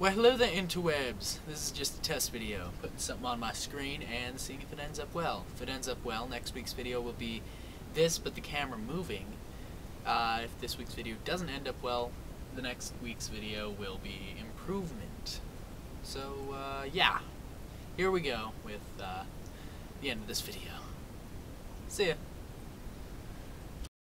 Well, hello there, interwebs. This is just a test video, putting something on my screen and seeing if it ends up well. If it ends up well, next week's video will be this, but the camera moving. If this week's video doesn't end up well, the next week's video will be improvement. So, yeah. Here we go with the end of this video. See ya.